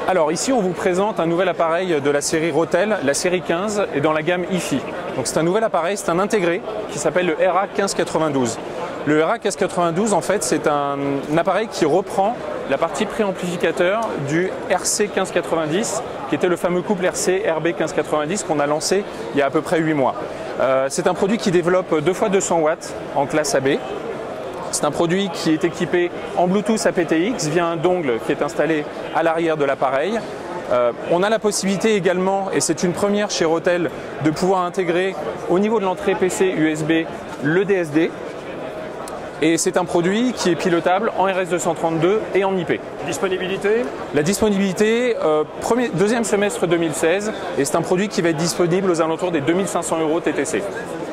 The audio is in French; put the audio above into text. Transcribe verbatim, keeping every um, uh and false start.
Alors ici on vous présente un nouvel appareil de la série Rotel, la série quinze, et dans la gamme hi-fi. Donc c'est un nouvel appareil, c'est un intégré qui s'appelle le R A quinze quatre-vingt-douze. Le R A quinze quatre-vingt-douze en fait c'est un, un appareil qui reprend la partie préamplificateur du R C quinze quatre-vingt-dix, qui était le fameux couple R C R B quinze quatre-vingt-dix qu'on a lancé il y a à peu près huit mois. Euh, c'est un produit qui développe deux fois deux cents watts en classe A B. C'est un produit qui est équipé en Bluetooth A P T X via un dongle qui est installé à l'arrière de l'appareil. Euh, on a la possibilité également, et c'est une première chez Rotel, de pouvoir intégrer au niveau de l'entrée P C U S B le D S D. Et c'est un produit qui est pilotable en R S deux cent trente-deux et en I P. Disponibilité? La disponibilité, euh, premier, deuxième semestre deux mille seize, et c'est un produit qui va être disponible aux alentours des deux mille cinq cents euros T T C.